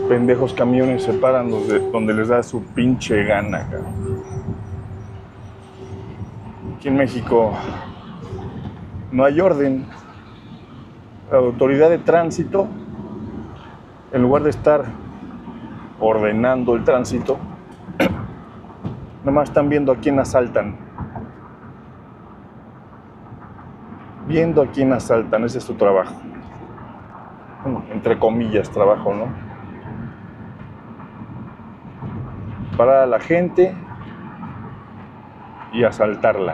pendejos camiones se paran donde les da su pinche gana, cabrón. Aquí en México no hay orden. La autoridad de tránsito, en lugar de estar ordenando el tránsito, nomás están viendo a quién asaltan. Viendo a quién asaltan, ese es su trabajo. Bueno, entre comillas, trabajo, ¿no? Parar a la gente y asaltarla.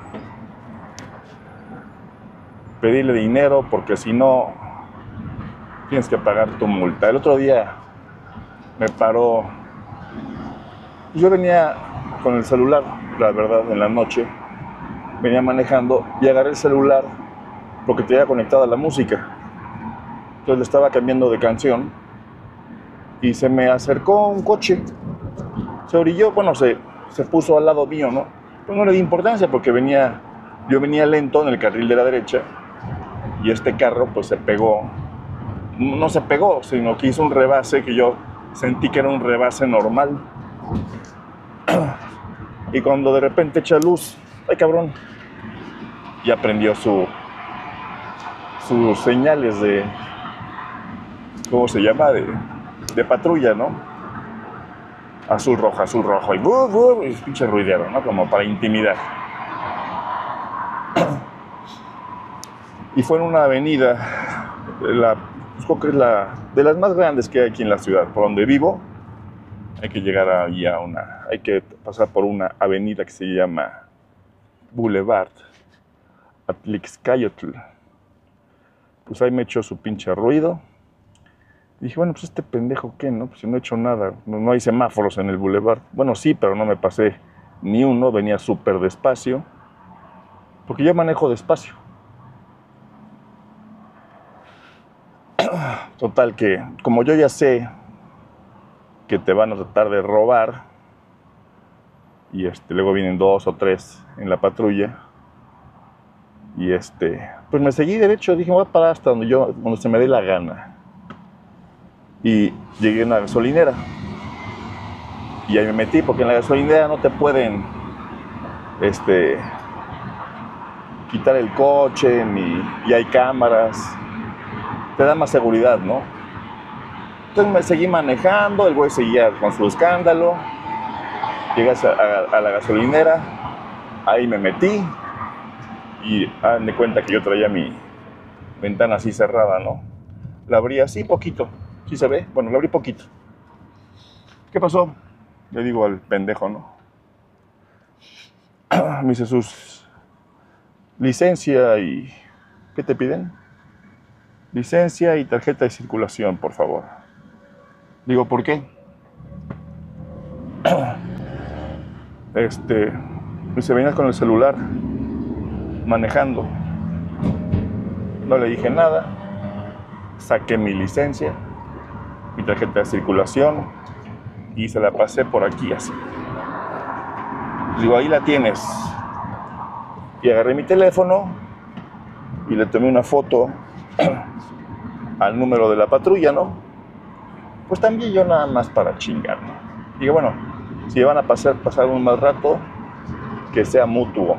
Pedirle dinero porque si no tienes que pagar tu multa. El otro día me paró. Yo venía con el celular, la verdad, en la noche. Venía manejando y agarré el celular porque tenía conectada la música. Entonces le estaba cambiando de canción y se me acercó un coche. Se orilló, bueno, se puso al lado mío, ¿no? Pues no le di importancia porque yo venía lento en el carril de la derecha y este carro pues se pegó. No se pegó, sino que hizo un rebase que yo sentí que era un rebase normal. Y cuando de repente echa luz, ¡ay cabrón! Ya prendió sus señales de, ¿cómo se llama? De patrulla, ¿no? Azul rojo, y pinche ruidero, ¿no? Como para intimidar. Y fue en una avenida, creo que es de las más grandes que hay aquí en la ciudad, por donde vivo. Hay que llegar ahí hay que pasar por una avenida que se llama Boulevard Atlixcayotl. Pues ahí me echó su pinche ruido. Y dije, bueno, pues este pendejo, ¿qué, no? Pues si no he hecho nada, no hay semáforos en el Boulevard. Bueno, sí, pero no me pasé ni uno, venía súper despacio. Porque yo manejo despacio. Total que, como yo ya sé que te van a tratar de robar, y luego vienen 2 o 3 en la patrulla, y pues me seguí derecho, dije, voy a parar hasta donde se me dé la gana. Y llegué a una gasolinera, y ahí me metí, porque en la gasolinera no te pueden, quitar el coche, y hay cámaras, te da más seguridad, ¿no? Entonces me seguí manejando, el güey seguía con su escándalo. Llegas a la gasolinera, ahí me metí y hagan de cuenta que yo traía mi ventana así cerrada, ¿no? La abrí así poquito, ¿sí se ve? Bueno, la abrí poquito. ¿Qué pasó? Le digo al pendejo, ¿no? Me dice sus licencia y... ¿Qué te piden? Licencia y tarjeta de circulación, por favor. Digo, ¿por qué? Me dice, venías con el celular manejando. No le dije nada. Saqué mi licencia, mi tarjeta de circulación y se la pasé por aquí así. Digo, ahí la tienes. Y agarré mi teléfono y le tomé una foto al número de la patrulla, ¿no? Pues también yo nada más para chingar, ¿no? Dije, bueno, si van a pasar un mal rato, que sea mutuo.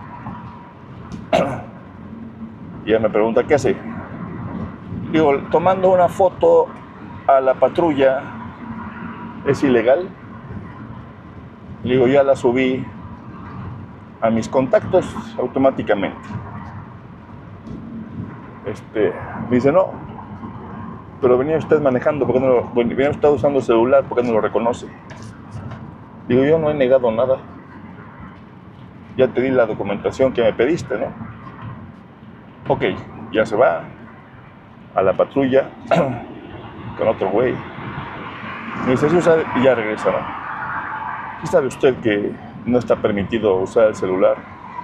Y ella me pregunta, ¿qué hace? Digo, tomando una foto a la patrulla, ¿es ilegal? Digo, ya la subí a mis contactos automáticamente. Me dice, no, pero venía usted manejando, ¿por qué no venía usted usando el celular, ¿por qué no lo reconoce? Digo, yo no he negado nada. Ya te di la documentación que me pediste, ¿no? Ok, ya se va a la patrulla con otro güey. Me dice, sí, y ya regresa, ¿no? ¿Sí sabe usted que no está permitido usar el celular?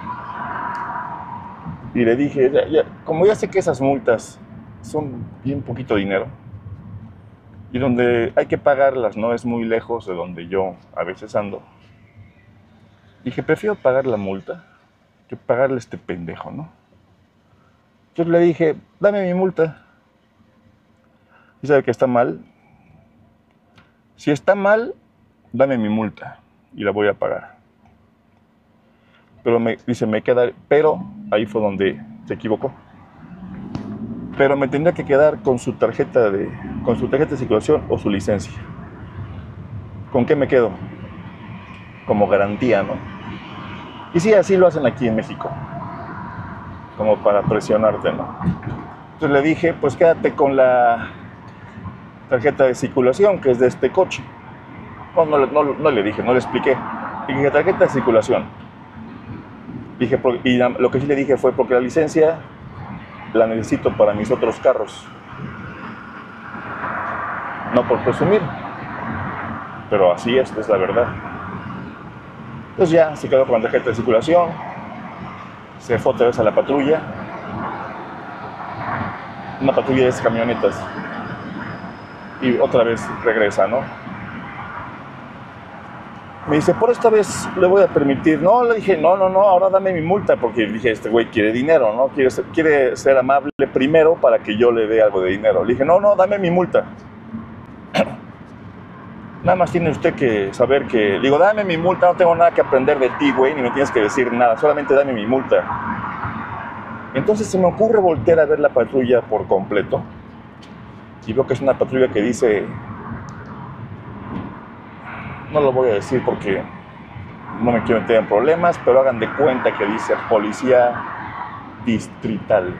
Y le dije, como ya sé que esas multas son bien poquito dinero, y donde hay que pagarlas no es muy lejos de donde yo a veces ando, dije, prefiero pagar la multa que pagarle a este pendejo, ¿no? Entonces le dije, dame mi multa. ¿Y sabe que está mal? Si está mal, dame mi multa y la voy a pagar. Pero pero ahí fue donde se equivocó. Pero me tendría que quedar con su tarjeta de circulación o su licencia. ¿Con qué me quedo? Como garantía, ¿no? Y sí, así lo hacen aquí en México, como para presionarte, ¿no? Entonces le dije, pues quédate con la tarjeta de circulación, que es de este coche. No le dije, no le expliqué. Le dije, tarjeta de circulación. Dije, y lo que sí le dije fue porque la licencia la necesito para mis otros carros. No por presumir, pero así es la verdad. Entonces ya se quedó con la tarjeta de circulación, se fue otra vez a la patrulla, una patrulla de esas camionetas, y otra vez regresa, ¿no? Me dice, por esta vez le voy a permitir. No, le dije, no, ahora dame mi multa, porque dije, este güey quiere dinero, ¿no? Quiere ser amable primero para que yo le dé algo de dinero. Le dije, no, dame mi multa. Nada más tiene usted que saber que... Digo, dame mi multa, no tengo nada que aprender de ti, güey, ni me tienes que decir nada, solamente dame mi multa. Entonces se me ocurre voltear a ver la patrulla por completo, y veo que es una patrulla que dice... No lo voy a decir porque no me quiero meter en problemas, pero hagan de cuenta que dice Policía Distrital,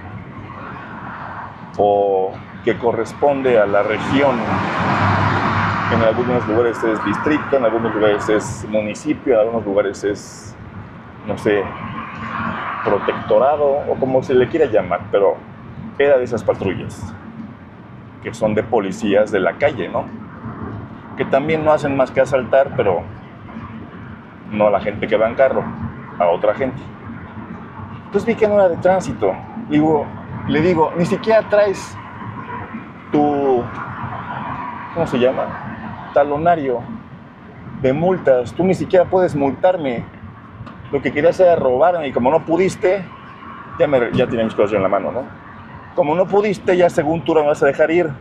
o que corresponde a la región. En algunos lugares es distrito, en algunos lugares es municipio, en algunos lugares es, no sé, protectorado, o como se le quiera llamar, pero era de esas patrullas, que son de policías de la calle, ¿no? Que también no hacen más que asaltar, pero no a la gente que va en carro, a otra gente. Entonces vi que no era de tránsito. Le digo, ni siquiera traes tu, ¿cómo se llama? Talonario de multas. Tú ni siquiera puedes multarme. Lo que querías era robarme, y como no pudiste, ya tenía mis cosas en la mano, ¿no? Como no pudiste, ya según tú me vas a dejar ir.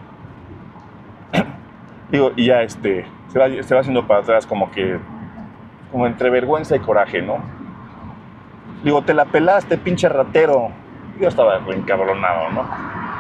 Digo, y ya se va haciendo para atrás como entre vergüenza y coraje, ¿no? Digo, te la pelaste, pinche ratero. Yo estaba encabronado, ¿no?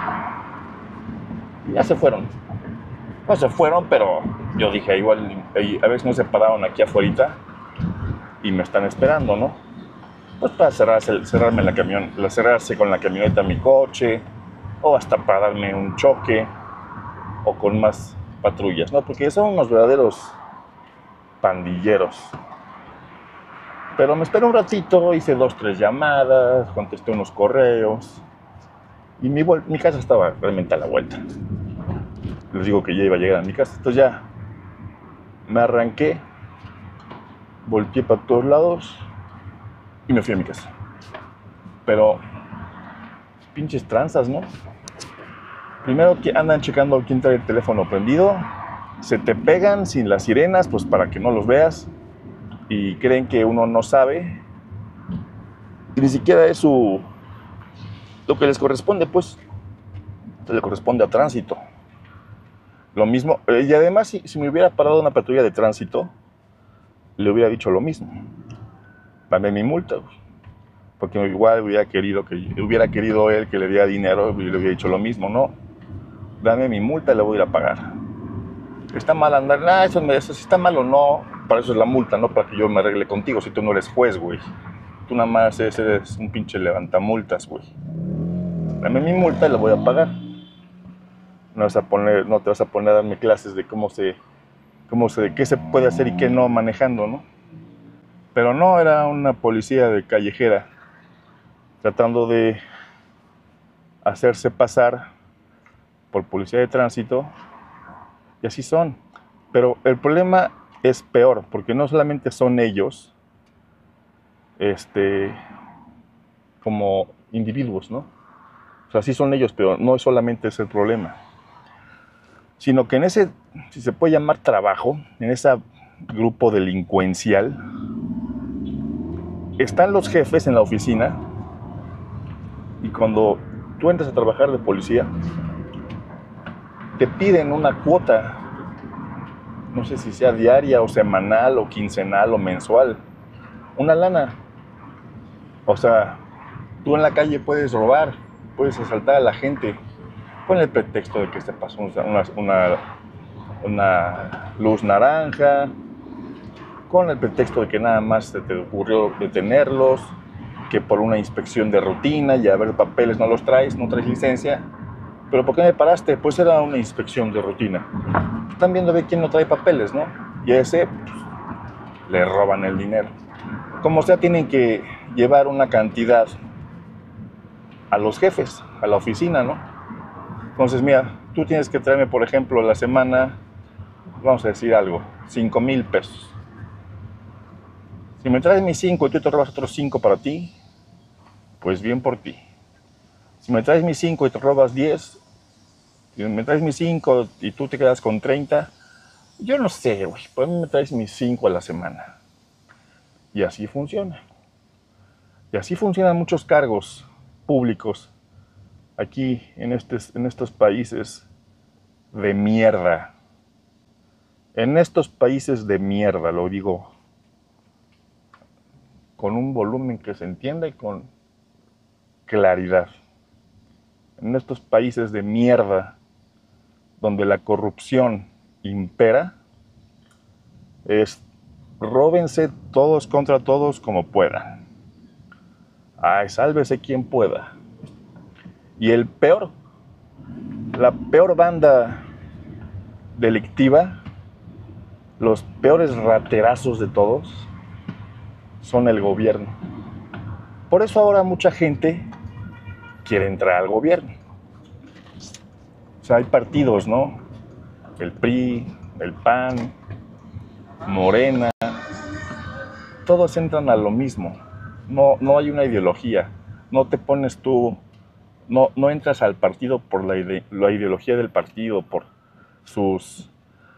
Y ya se fueron. No se fueron, pero yo dije, igual, a veces no se pararon aquí afuera y me están esperando, ¿no? Pues para cerrarse con la camioneta mi coche, o hasta para darme un choque, o con más patrullas, ¿no? Porque son unos verdaderos pandilleros. Pero me esperé un ratito, hice 2, 3 llamadas, contesté unos correos, y mi casa estaba realmente a la vuelta. Les digo que ya iba a llegar a mi casa. Entonces ya me arranqué, volteé para todos lados y me fui a mi casa. Pero pinches tranzas, ¿no? Primero que andan checando quién trae el teléfono prendido, se te pegan sin las sirenas, pues para que no los veas, y creen que uno no sabe, y ni siquiera es lo que les corresponde, pues le corresponde a tránsito. Lo mismo, y además si me hubiera parado una patrulla de tránsito, le hubiera dicho lo mismo, dame mi multa, porque igual hubiera querido él que le diera dinero, y le hubiera dicho lo mismo, no, dame mi multa y la voy a ir a pagar. Está mal andar, eso si está mal o no, para eso es la multa, no para que yo me arregle contigo, si tú no eres juez, güey. Tú nada más eres un pinche levantamultas, güey. Dame mi multa y la voy a pagar. No te vas a poner a darme clases de qué se puede hacer y qué no manejando, ¿no? Pero no, era una policía de callejera tratando de hacerse pasar por policía de tránsito, y así son. Pero el problema es peor, porque no solamente son ellos como individuos, ¿no? O sea, sí son ellos, pero no solamente es el problema, sino que en ese, si se puede llamar trabajo, en ese grupo delincuencial, están los jefes en la oficina, y cuando tú entras a trabajar de policía, te piden una cuota no sé si sea diaria o semanal o quincenal o mensual, una lana. O sea, tú en la calle puedes robar, puedes asaltar a la gente con el pretexto de que se pasó una luz naranja, con el pretexto de que nada más se te ocurrió detenerlos, que por una inspección de rutina y a ver papeles no los traes, no traes licencia. ¿Pero por qué me paraste? Pues era una inspección de rutina. Están viendo a ver quién no trae papeles, ¿no? Y a ese pues, le roban el dinero. Como sea, tienen que llevar una cantidad a los jefes, a la oficina, ¿no? Entonces, mira, tú tienes que traerme, por ejemplo, la semana, vamos a decir algo, 5,000 pesos. Si me traes mis 5 y tú te robas otros 5 para ti, pues bien por ti. Si me traes mis 5 y te robas 10, si me traes mis 5 y tú te quedas con 30, yo no sé, güey, pues me traes mis 5 a la semana. Y así funciona. Y así funcionan muchos cargos públicos aquí en estos países de mierda. En estos países de mierda, lo digo con un volumen que se entienda y con claridad. En estos países de mierda, donde la corrupción impera, es róbense todos contra todos como puedan. Ay, sálvese quien pueda. Y la peor banda delictiva, los peores raterazos de todos, son el gobierno. Por eso ahora mucha gente quiere entrar al gobierno. O sea, hay partidos, ¿no? El PRI, el PAN, Morena, todos entran a lo mismo. No hay una ideología. No te pones tú, no entras al partido por la ideología del partido, por sus,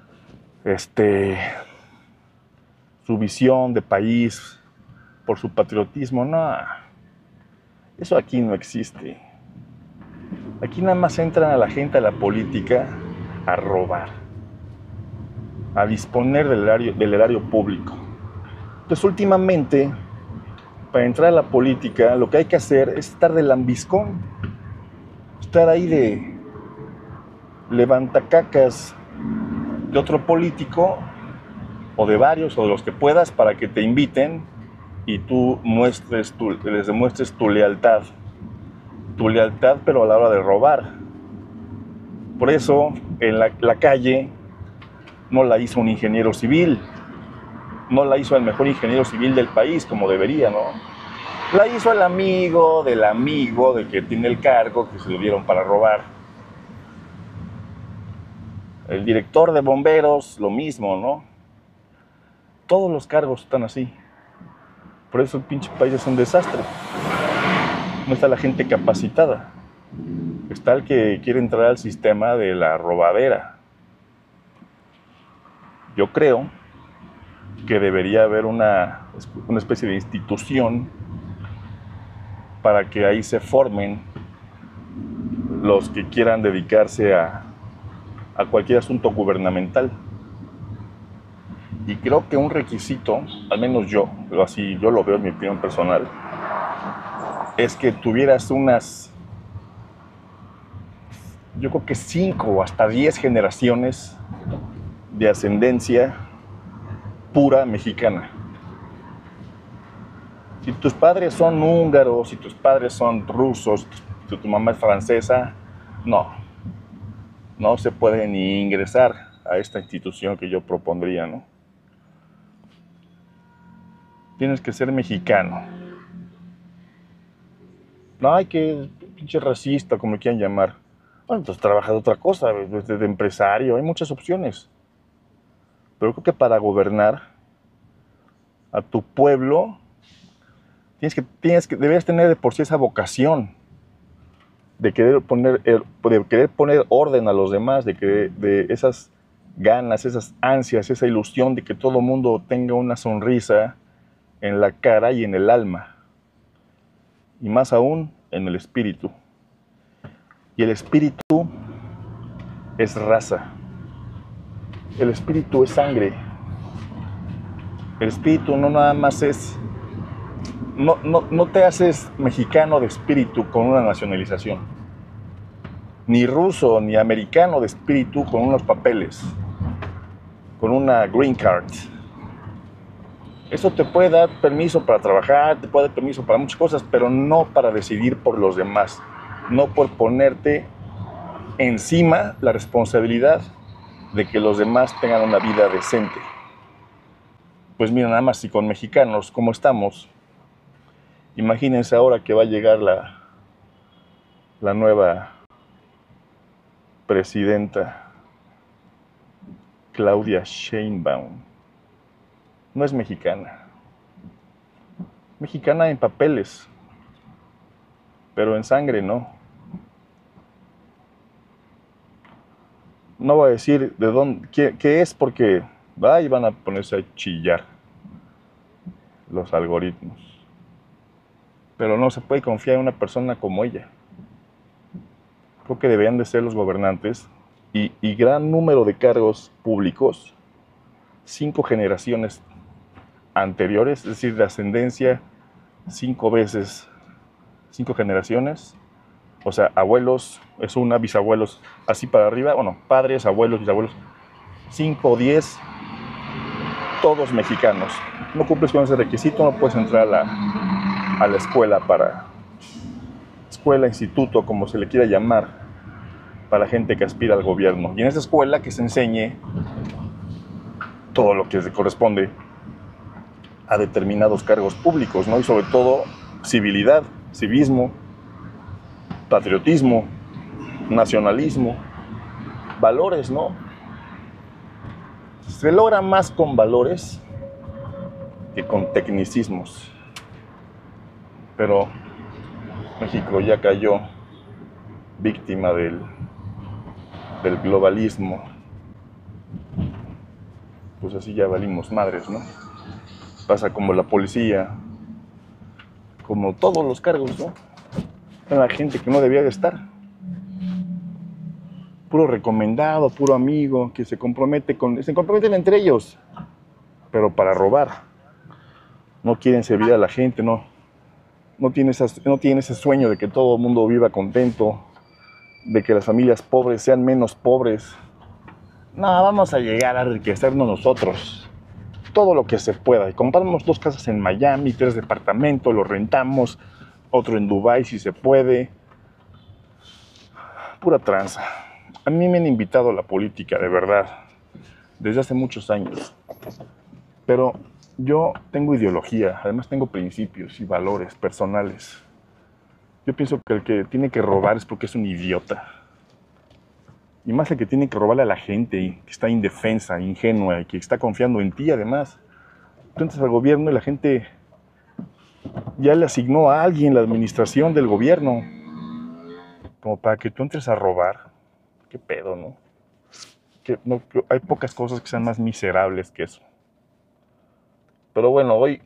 su visión de país, por su patriotismo. No, eso aquí no existe. Aquí nada más entran a la gente a la política a robar, a disponer del erario público. Entonces, últimamente, para entrar a la política, lo que hay que hacer es estar de lambiscón, estar ahí de levantacacas de otro político, o de varios, o de los que puedas, para que te inviten y tú les demuestres tu lealtad, pero a la hora de robar. Por eso, en la calle no la hizo un ingeniero civil, no la hizo el mejor ingeniero civil del país, como debería, ¿no? La hizo el amigo del que tiene el cargo, que se lo dieron para robar. El director de bomberos, lo mismo, ¿no? Todos los cargos están así. Por eso el pinche país es un desastre. No está la gente capacitada. Está el que quiere entrar al sistema de la robadera. Yo creo que debería haber una especie de institución para que ahí se formen los que quieran dedicarse a cualquier asunto gubernamental. Y creo que un requisito, al menos yo lo veo en mi opinión personal, es que tuvieras yo creo que 5 o hasta 10 generaciones de ascendencia pura mexicana. Si tus padres son húngaros, si tus padres son rusos, si tu mamá es francesa, no se puede ni ingresar a esta institución que yo propondría, ¿no? Tienes que ser mexicano. No hay que pinche racista, como quieran llamar. Bueno, entonces trabaja de otra cosa, de empresario, hay muchas opciones. Pero creo que para gobernar a tu pueblo deberías tener de por sí esa vocación de querer poner orden a los demás, de esas ganas, esas ansias, esa ilusión de que todo mundo tenga una sonrisa en la cara y en el alma, y más aún en el espíritu. Y el espíritu es raza. El espíritu es sangre. El espíritu no nada más es... No te haces mexicano de espíritu con una nacionalización. Ni ruso ni americano de espíritu con unos papeles. Con una green card. Eso te puede dar permiso para trabajar, te puede dar permiso para muchas cosas, pero no para decidir por los demás. No por ponerte encima la responsabilidad de que los demás tengan una vida decente. Pues mira, nada más si con mexicanos como estamos, imagínense ahora que va a llegar la nueva presidenta, Claudia Sheinbaum. No es mexicana. Mexicana en papeles, pero en sangre no. No voy a decir de dónde, qué es, porque ahí van a ponerse a chillar los algoritmos. Pero no se puede confiar en una persona como ella. Creo que deberían de ser los gobernantes y gran número de cargos públicos, 5 generaciones anteriores, es decir, de ascendencia 5 veces, 5 generaciones, o sea, abuelos, es una, bisabuelos, así para arriba, bueno, padres, abuelos, bisabuelos, 5 o 10, todos mexicanos. No cumples con ese requisito, no puedes entrar a la escuela escuela, instituto, como se le quiera llamar, para gente que aspira al gobierno. Y en esa escuela que se enseñe todo lo que corresponde a determinados cargos públicos, ¿no? Y sobre todo civilidad, civismo, patriotismo, nacionalismo, valores, ¿no? Se logra más con valores que con tecnicismos. Pero México ya cayó víctima del globalismo. Pues así ya valimos madres, ¿no? Pasa como la policía, como todos los cargos, ¿no? La gente que no debía de estar. Puro recomendado, puro amigo, que se comprometen entre ellos, pero para robar. No quieren servir a la gente, no tienen ese sueño de que todo el mundo viva contento, de que las familias pobres sean menos pobres. No, vamos a llegar a enriquecernos nosotros. Todo lo que se pueda. Y compramos 2 casas en Miami, 3 departamentos, los rentamos, otro en Dubái si se puede. Pura tranza. A mí me han invitado a la política, de verdad, desde hace muchos años. Pero yo tengo ideología, además tengo principios y valores personales. Yo pienso que el que tiene que robar es porque es un idiota. Y más el que tiene que robarle a la gente, que está indefensa, ingenua, y que está confiando en ti además. Tú entras al gobierno y la gente ya le asignó a alguien la administración del gobierno, como para que tú entres a robar. ¿Qué pedo, no? Hay pocas cosas que sean más miserables que eso. Pero bueno, hoy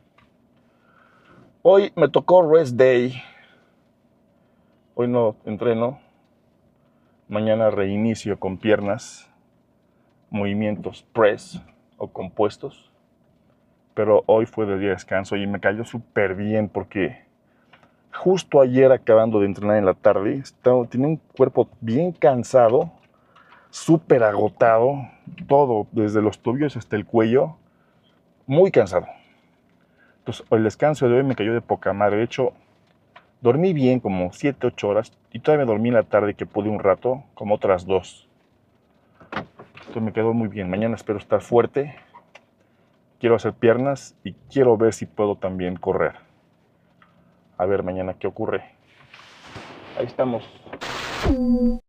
me tocó rest day. Hoy no entreno. Mañana reinicio con piernas, movimientos press o compuestos. Pero hoy fue de día de descanso y me cayó súper bien porque justo ayer, acabando de entrenar en la tarde, tenía un cuerpo bien cansado, súper agotado, todo, desde los tobillos hasta el cuello, muy cansado. Entonces, el descanso de hoy me cayó de poca madre. De hecho, dormí bien, como 7, 8 horas, y todavía me dormí en la tarde, que pude un rato, como otras 2. Entonces me quedó muy bien. Mañana espero estar fuerte. Quiero hacer piernas y quiero ver si puedo también correr. A ver mañana qué ocurre. Ahí estamos.